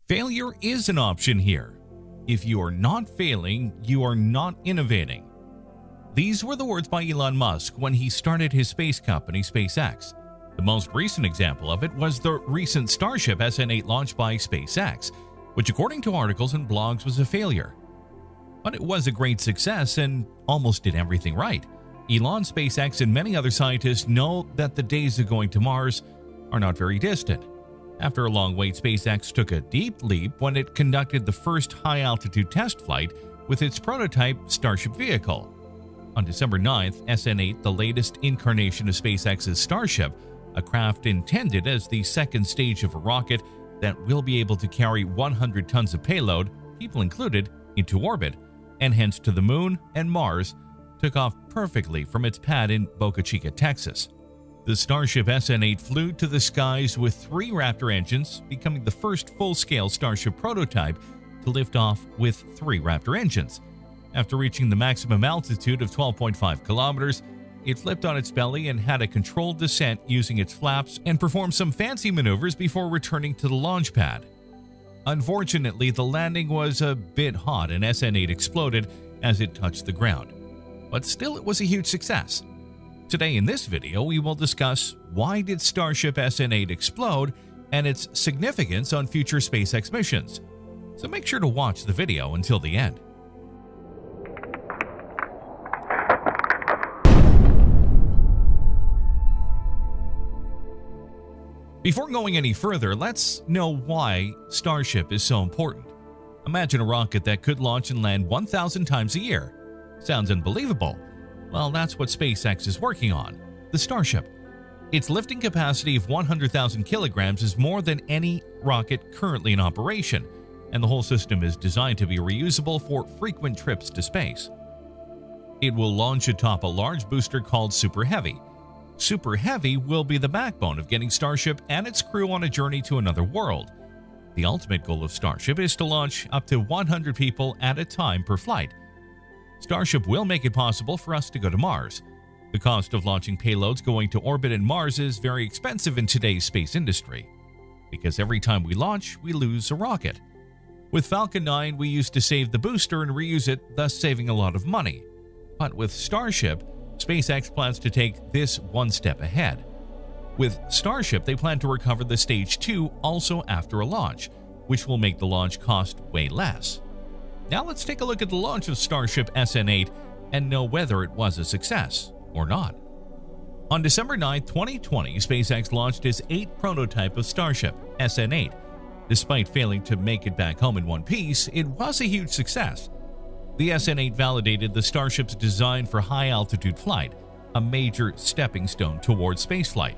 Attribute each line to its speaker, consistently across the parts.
Speaker 1: Failure is an option here. If you are not failing, you are not innovating. These were the words by Elon Musk when he started his space company, SpaceX. The most recent example of it was the recent Starship SN8 launch by SpaceX, which according to articles and blogs was a failure. But it was a great success and almost did everything right. Elon, SpaceX, and many other scientists know that the days of going to Mars are not very distant. After a long wait, SpaceX took a deep leap when it conducted the first high-altitude test flight with its prototype Starship vehicle. On December 9th, SN8, the latest incarnation of SpaceX's Starship, a craft intended as the second stage of a rocket that will be able to carry 100 tons of payload, people included, into orbit, and hence to the Moon and Mars, took off perfectly from its pad in Boca Chica, Texas. The Starship SN8 flew to the skies with 3 Raptor engines, becoming the first full-scale Starship prototype to lift off with 3 Raptor engines. After reaching the maximum altitude of 12.5 kilometers, it flipped on its belly and had a controlled descent using its flaps and performed some fancy maneuvers before returning to the launch pad. Unfortunately, the landing was a bit hot and SN8 exploded as it touched the ground. But still, it was a huge success. Today in this video, we will discuss why did Starship SN8 explode and its significance on future SpaceX missions. So make sure to watch the video until the end. Before going any further, let's know why Starship is so important. Imagine a rocket that could launch and land 1,000 times a year. Sounds unbelievable. Well, that's what SpaceX is working on, the Starship. Its lifting capacity of 100,000 kilograms is more than any rocket currently in operation, and the whole system is designed to be reusable for frequent trips to space. It will launch atop a large booster called Super Heavy. Super Heavy will be the backbone of getting Starship and its crew on a journey to another world. The ultimate goal of Starship is to launch up to 100 people at a time per flight. Starship will make it possible for us to go to Mars. The cost of launching payloads going to orbit in Mars is very expensive in today's space industry, because every time we launch, we lose a rocket. With Falcon 9, we used to save the booster and reuse it, thus saving a lot of money. But with Starship, SpaceX plans to take this one step ahead. With Starship, they plan to recover the Stage 2 also after a launch, which will make the launch cost way less. Now let's take a look at the launch of Starship SN8 and know whether it was a success or not. On December 9, 2020, SpaceX launched its 8th prototype of Starship, SN8. Despite failing to make it back home in one piece, it was a huge success. The SN8 validated the Starship's design for high-altitude flight, a major stepping stone towards spaceflight.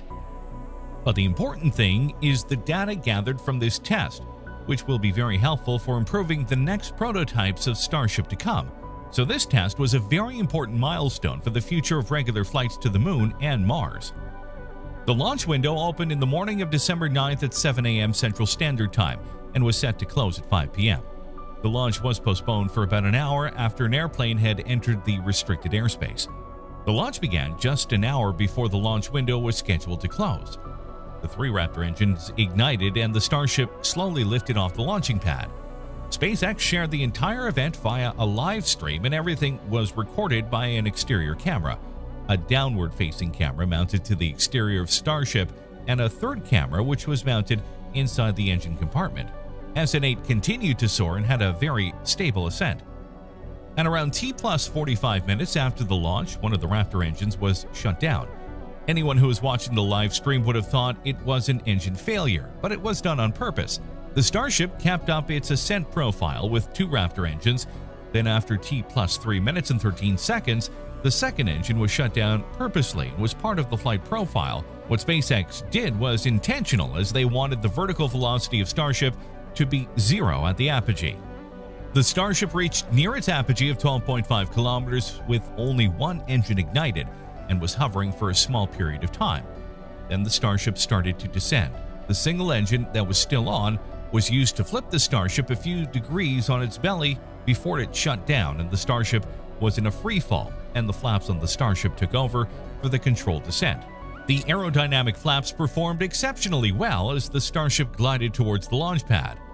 Speaker 1: But the important thing is the data gathered from this test, which will be very helpful for improving the next prototypes of Starship to come. So this test was a very important milestone for the future of regular flights to the Moon and Mars. The launch window opened in the morning of December 9th at 7 a.m. Central Standard Time and was set to close at 5 p.m. The launch was postponed for about an hour after an airplane had entered the restricted airspace. The launch began just an hour before the launch window was scheduled to close. The 3 Raptor engines ignited and the Starship slowly lifted off the launching pad. SpaceX shared the entire event via a live stream, and everything was recorded by an exterior camera, a downward-facing camera mounted to the exterior of Starship, and a third camera which was mounted inside the engine compartment. SN8 continued to soar and had a very stable ascent. And around T+45 minutes after the launch, one of the Raptor engines was shut down. Anyone who was watching the live stream would have thought it was an engine failure, but it was done on purpose. The Starship kept up its ascent profile with 2 Raptor engines. Then after T+3 minutes and 13 seconds, the second engine was shut down purposely and was part of the flight profile. What SpaceX did was intentional, as they wanted the vertical velocity of Starship to be 0 at the apogee. The Starship reached near its apogee of 12.5 kilometers with only 1 engine ignited and was hovering for a small period of time. Then the Starship started to descend. The single engine that was still on was used to flip the Starship a few degrees on its belly before it shut down, and the Starship was in a free fall, and the flaps on the Starship took over for the controlled descent. The aerodynamic flaps performed exceptionally well as the Starship glided towards the launch pad.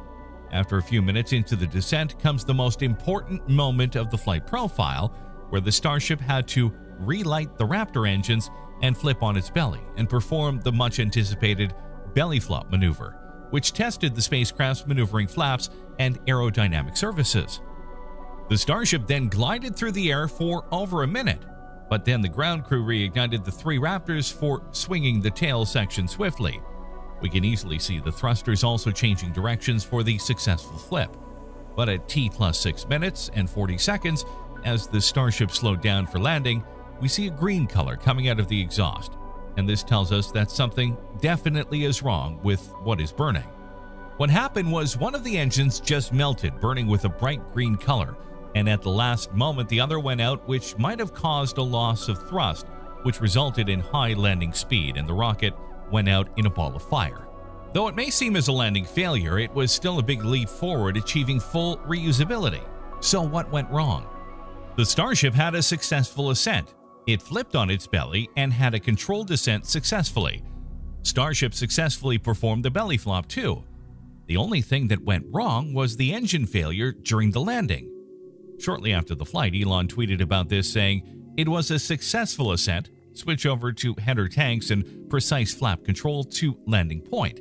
Speaker 1: After a few minutes into the descent comes the most important moment of the flight profile, where the Starship had to relight the Raptor engines and flip on its belly and perform the much-anticipated belly flop maneuver, which tested the spacecraft's maneuvering flaps and aerodynamic surfaces. The Starship then glided through the air for over a minute, but then the ground crew reignited the 3 Raptors for swinging the tail section swiftly. We can easily see the thrusters also changing directions for the successful flip. But at T+6 minutes and 40 seconds, as the Starship slowed down for landing, we see a green color coming out of the exhaust, and this tells us that something definitely is wrong with what is burning. What happened was one of the engines just melted, burning with a bright green color, and at the last moment the other went out, which might have caused a loss of thrust, which resulted in high landing speed, and the rocket went out in a ball of fire. Though it may seem as a landing failure, it was still a big leap forward, achieving full reusability. So what went wrong? The Starship had a successful ascent. It flipped on its belly and had a controlled descent successfully. Starship successfully performed the belly flop too. The only thing that went wrong was the engine failure during the landing. Shortly after the flight, Elon tweeted about this, saying, "It was a successful ascent. Switch over to header tanks and precise flap control to landing point."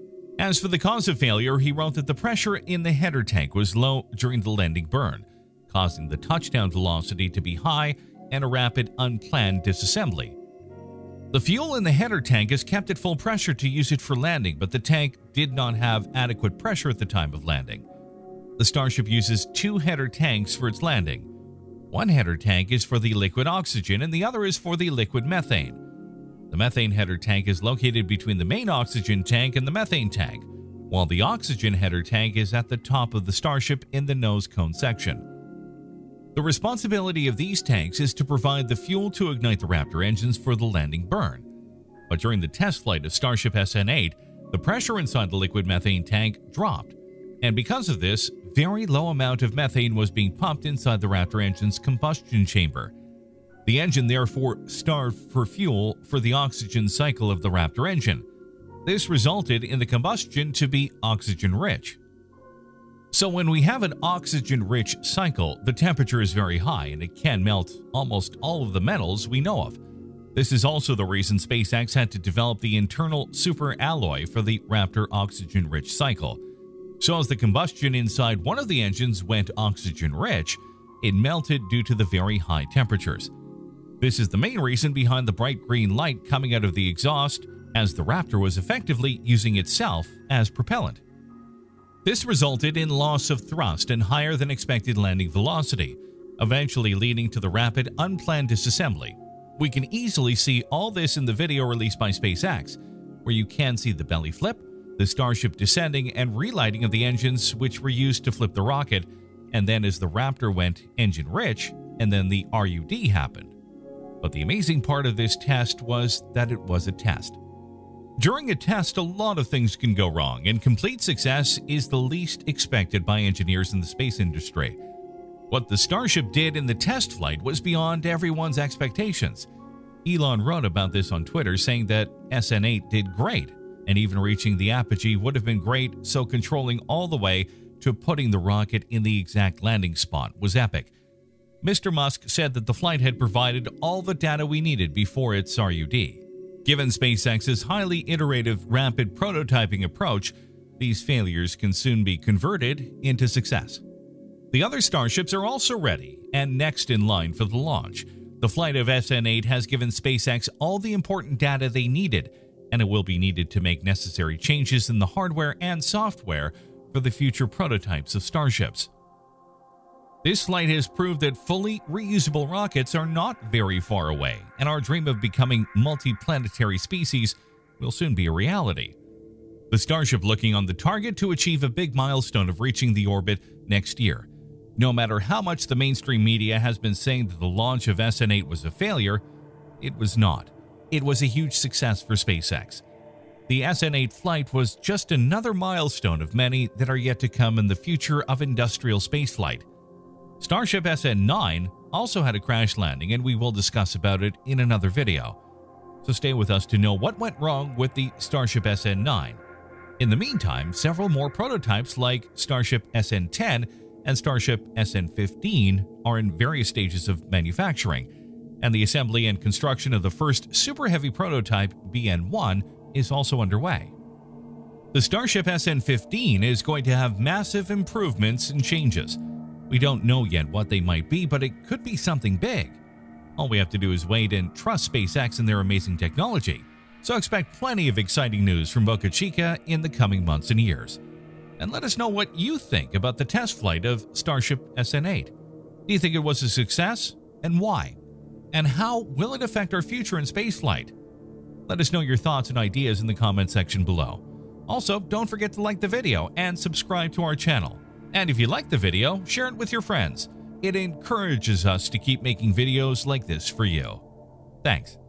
Speaker 1: As for the cause of failure, he wrote that the pressure in the header tank was low during the landing burn, causing the touchdown velocity to be high and a rapid, unplanned disassembly. The fuel in the header tank is kept at full pressure to use it for landing, but the tank did not have adequate pressure at the time of landing. The Starship uses 2 header tanks for its landing. One header tank is for the liquid oxygen and the other is for the liquid methane. The methane header tank is located between the main oxygen tank and the methane tank, while the oxygen header tank is at the top of the Starship in the nose cone section. The responsibility of these tanks is to provide the fuel to ignite the Raptor engines for the landing burn. But during the test flight of Starship SN8, the pressure inside the liquid methane tank dropped, and because of this, very low amount of methane was being pumped inside the Raptor engine's combustion chamber. The engine therefore starved for fuel for the oxygen cycle of the Raptor engine. This resulted in the combustion to be oxygen-rich. So when we have an oxygen-rich cycle, the temperature is very high and it can melt almost all of the metals we know of. This is also the reason SpaceX had to develop the internal superalloy for the Raptor oxygen-rich cycle. So as the combustion inside one of the engines went oxygen-rich, it melted due to the very high temperatures. This is the main reason behind the bright green light coming out of the exhaust, as the Raptor was effectively using itself as propellant. This resulted in loss of thrust and higher than expected landing velocity, eventually leading to the rapid, unplanned disassembly. We can easily see all this in the video released by SpaceX, where you can see the belly flip, the Starship descending and relighting of the engines which were used to flip the rocket, and then as the Raptor went engine-rich, and then the RUD happened. But the amazing part of this test was that it was a test. During a test, a lot of things can go wrong, and complete success is the least expected by engineers in the space industry. What the Starship did in the test flight was beyond everyone's expectations. Elon wrote about this on Twitter, saying that SN8 did great, and even reaching the apogee would have been great, so controlling all the way to putting the rocket in the exact landing spot was epic. Mr. Musk said that the flight had provided all the data we needed before its RUD. Given SpaceX's highly iterative, rapid prototyping approach, these failures can soon be converted into success. The other Starships are also ready and next in line for the launch. The flight of SN8 has given SpaceX all the important data they needed, and it will be needed to make necessary changes in the hardware and software for the future prototypes of Starships. This flight has proved that fully reusable rockets are not very far away, and our dream of becoming multi-planetary species will soon be a reality. The Starship looking on the target to achieve a big milestone of reaching the orbit next year. No matter how much the mainstream media has been saying that the launch of SN8 was a failure, it was not. It was a huge success for SpaceX. The SN8 flight was just another milestone of many that are yet to come in the future of industrial spaceflight. Starship SN9 also had a crash landing, and we will discuss about it in another video. So stay with us to know what went wrong with the Starship SN9. In the meantime, several more prototypes like Starship SN10 and Starship SN15 are in various stages of manufacturing, and the assembly and construction of the first super heavy prototype BN1 is also underway. The Starship SN15 is going to have massive improvements and changes. We don't know yet what they might be, but it could be something big. All we have to do is wait and trust SpaceX and their amazing technology. So expect plenty of exciting news from Boca Chica in the coming months and years. And let us know what you think about the test flight of Starship SN8. Do you think it was a success, and why? And how will it affect our future in spaceflight? Let us know your thoughts and ideas in the comment section below. Also, don't forget to like the video and subscribe to our channel. And if you like the video, share it with your friends. It encourages us to keep making videos like this for you. Thanks.